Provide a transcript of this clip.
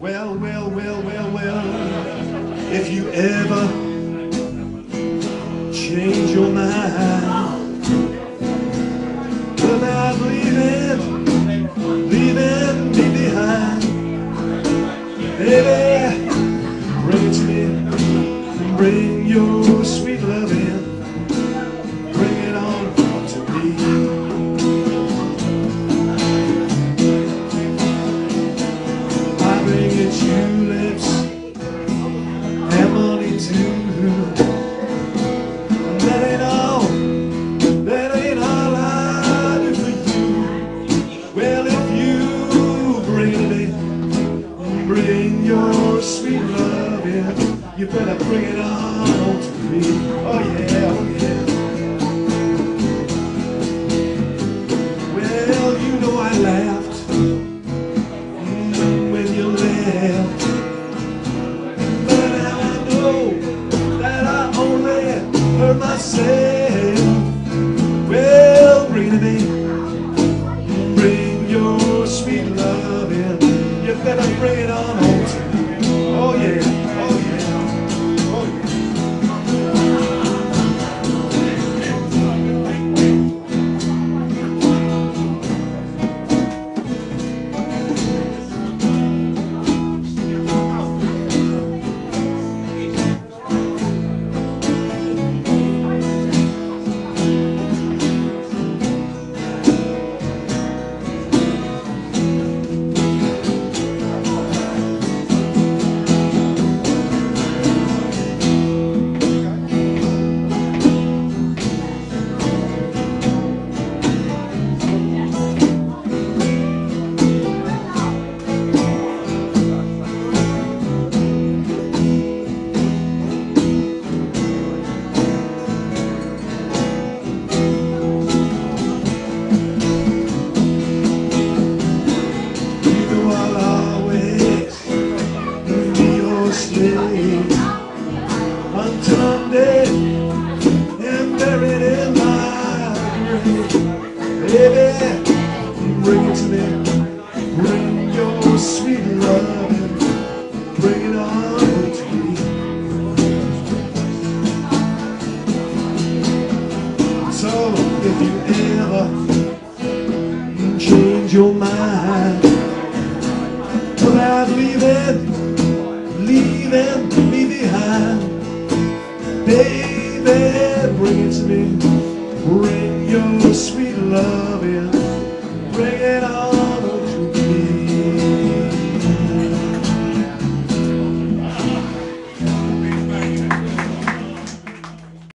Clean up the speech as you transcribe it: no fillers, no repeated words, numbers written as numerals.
Well, if you ever change your mind about leaving me behind, baby, bring it to me, bring your sweet love in, bring it on to me. I bring you tulips and money too. That ain't all I do for you. Well, if you bring your sweet love in, you better bring it on to me. Oh yeah, oh yeah. Well, you know I laughed when you left, but now I know that I only hurt myself. Well, bring it in, bring your sweet love in, you better bring it on.